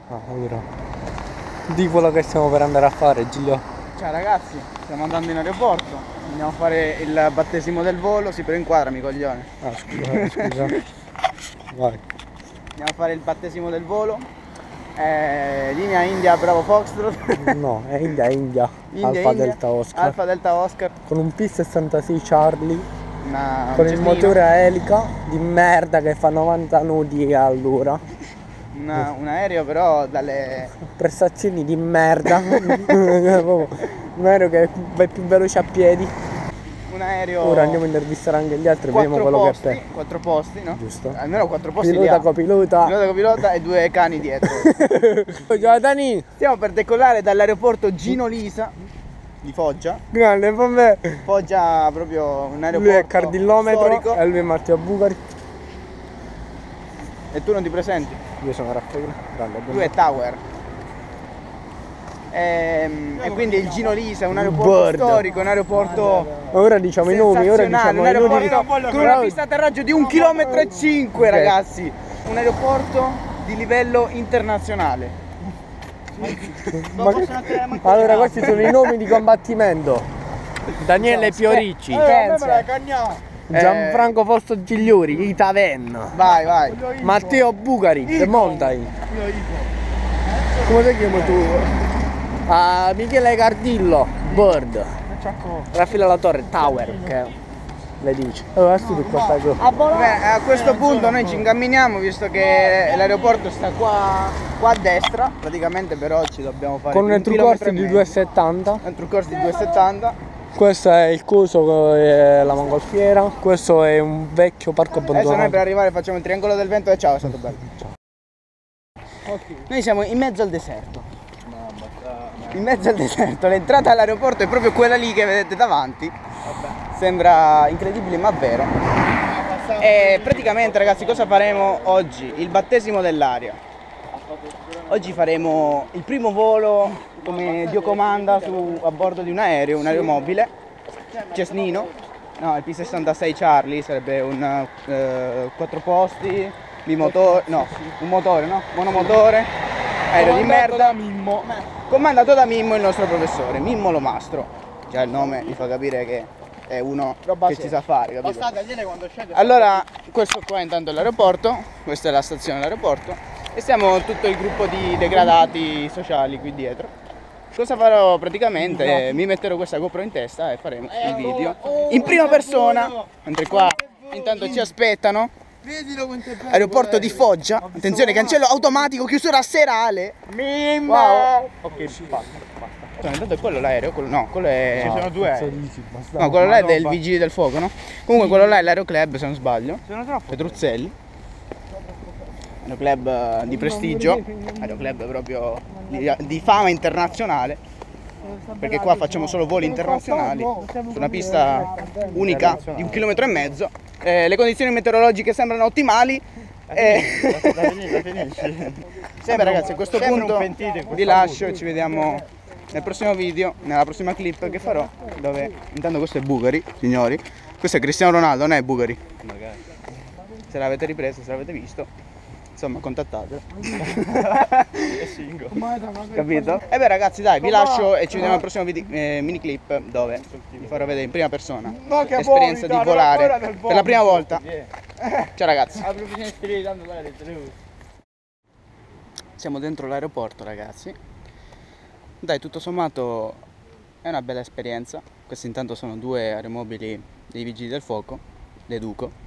Allora, di quello che stiamo per andare a fare, Giglio. Ciao ragazzi, stiamo andando in aeroporto, andiamo a fare il battesimo del volo, sì però inquadrami coglione. Ah, scusa. Vai. Andiamo a fare il battesimo del volo, linea India Bravo Foxtrot. No, è India. Alfa Delta Oscar. Alfa Delta Oscar. Con un P66 Charlie, con il Cessnino. motore a elica di merda che fa 90 nodi all'ora. Un aereo però dalle... Prestazioni di merda. Un aereo che va più veloce a piedi. Un aereo... Ora andiamo a intervistare anche gli altri, vediamo quello che è. 4 posti, no? Giusto. Almeno 4 posti Pilota, li ha. copilota. Pilota, copilota e 2 cani dietro. Ciao Dani. Stiamo per decollare dall'aeroporto Gino Lisa di Foggia. Grande, vabbè. Foggia proprio un aeroporto Lui è cardillometro storico. e lui è Matteo Bucari. E tu non ti presenti? Io sono Raffaele. Grande, Lui è Tower. E quindi il Gino Lisa è un aeroporto storico, un aeroporto ora diciamo i nomi, ora diciamo un i nomi. aeroporto con una pista atterraggio di 1,5 km, ragazzi. Un aeroporto di livello internazionale. Allora questi sono i nomi di combattimento. Daniele Pioricci, Gianfranco Fausto Gigliuri, Itaven. Vai. Matteo Bucari, The Mountain. Come ti chiami tu? Michele Cardillo, Bird. Raffaele La Torre, Tower, che le dice. Allora, tu qua stai giù. A questo punto noi ci incamminiamo, visto che l'aeroporto sta qua a destra, praticamente però ci dobbiamo fare Con un true course di 2,70. Un true course di 2,70. Questo è il coso, la mongolfiera. Questo è un vecchio parco abbandonato. Adesso noi per arrivare facciamo il triangolo del vento e ciao, è stato bello. Ciao. Noi siamo in mezzo al deserto. In mezzo al deserto, l'entrata all'aeroporto è proprio quella lì che vedete davanti. Sembra incredibile ma vero. E praticamente ragazzi cosa faremo oggi? Il battesimo dell'aria. Oggi faremo il primo volo come Dio comanda a bordo di un aeromobile Cessnino, no, il P66 Charlie, sarebbe un 4 posti, bimotore, no, un motore, no? Monomotore, aereo di merda, comandato da Mimmo, il nostro professore, Mimmo Lomastro. Già il nome mi fa capire che è uno che ci sa fare, capito? Allora, questo qua intanto è l'aeroporto, questa è la stazione dell'aeroporto e siamo tutto il gruppo di degradati sociali qui dietro. Cosa farò praticamente? Mi metterò questa GoPro in testa e faremo il video in prima persona, mentre qua intanto ci aspettano. Aeroporto di Foggia, attenzione, cancello automatico, chiusura serale. Wow. Ok, basta. Intanto è quello l'aereo, no, quello è... Ci sono due aerei. No, quello là è del Vigili del Fuoco, no? Comunque quello là è l'aeroclub, se non sbaglio. Petruzzelli. Aeroclub di prestigio, aeroclub proprio di fama internazionale, perché qua facciamo solo voli internazionali su una pista unica di 1,5 km. Le condizioni meteorologiche sembrano ottimali. Sempre ragazzi, a questo punto vi lascio e ci vediamo nel prossimo video, nella prossima clip che farò, dove intanto questo è Bucari, signori. Questo è Cristiano Ronaldo, non è Bucari. Se l'avete ripreso, se l'avete visto, insomma contattatelo. Capito? E beh ragazzi dai, vi lascio e ci vediamo al prossimo mini clip dove vi farò vedere in prima persona l'esperienza di volare per la prima volta. Ciao ragazzi. Siamo dentro l'aeroporto ragazzi. Dai, tutto sommato è una bella esperienza. Questi intanto sono 2 aeromobili dei Vigili del Fuoco, le Duco.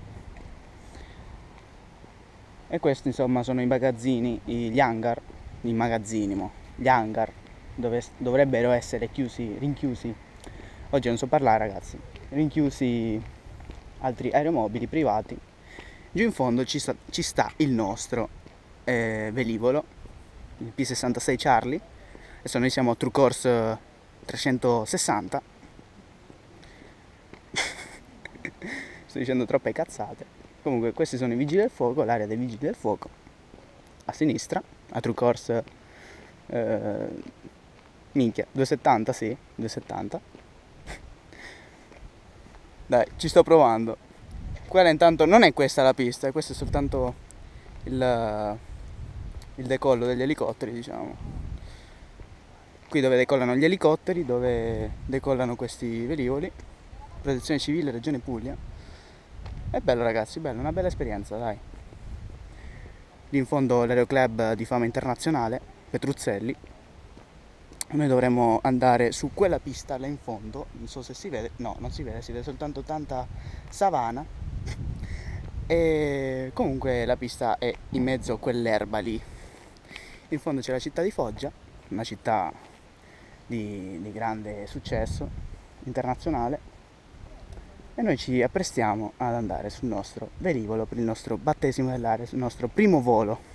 E questi insomma sono i magazzini, gli hangar, i magazzini, gli hangar dove dovrebbero essere rinchiusi, oggi non so parlare ragazzi, rinchiusi altri aeromobili privati. Giù in fondo ci sta il nostro velivolo, il P66 Charlie. Adesso noi siamo a True Course 360. Sto dicendo troppe cazzate. Comunque questi sono i Vigili del Fuoco, l'area dei Vigili del Fuoco. A sinistra, a True Course minchia, 270, sì, 270. Dai, ci sto provando. Quella intanto non è questa la pista, questo è soltanto il decollo degli elicotteri, diciamo. Qui dove decollano gli elicotteri, dove decollano questi velivoli. Protezione civile, Regione Puglia. È bello ragazzi, bello, una bella esperienza, dai. Lì in fondo l'aeroclub di fama internazionale, Petruzzelli. Noi dovremmo andare su quella pista là in fondo, non so se si vede, no, non si vede soltanto tanta savana. E comunque la pista è in mezzo a quell'erba lì. In fondo c'è la città di Foggia, una città di grande successo internazionale, e noi ci apprestiamo ad andare sul nostro velivolo per il nostro battesimo dell'aria, sul nostro primo volo.